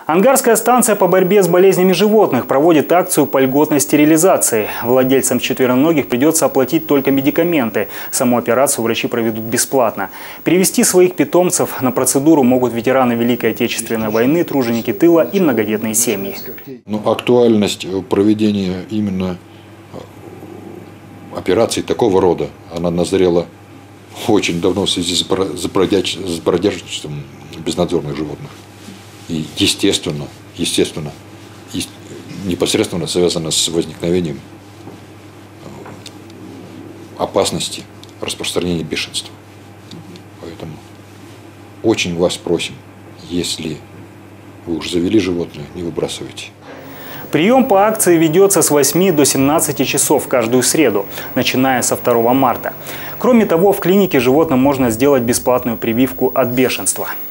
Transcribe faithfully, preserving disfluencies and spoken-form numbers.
Ангарская станция по борьбе с болезнями животных проводит акцию по льготной стерилизации. Владельцам четвероногих придется оплатить только медикаменты. Саму операцию врачи проведут бесплатно. Перевести своих питомцев на процедуру могут ветераны Великой Отечественной войны, труженики тыла и многодетные семьи. Ну, актуальность проведения именно операций такого рода, она назрела очень давно в связи с бродяжеством безнадзорных животных. И естественно, естественно, непосредственно связано с возникновением опасности распространения бешенства. Поэтому очень вас просим, если вы уже завели животное, не выбрасывайте. Прием по акции ведется с восьми до семнадцати часов каждую среду, начиная со второго марта. Кроме того, в клинике животным можно сделать бесплатную прививку от бешенства.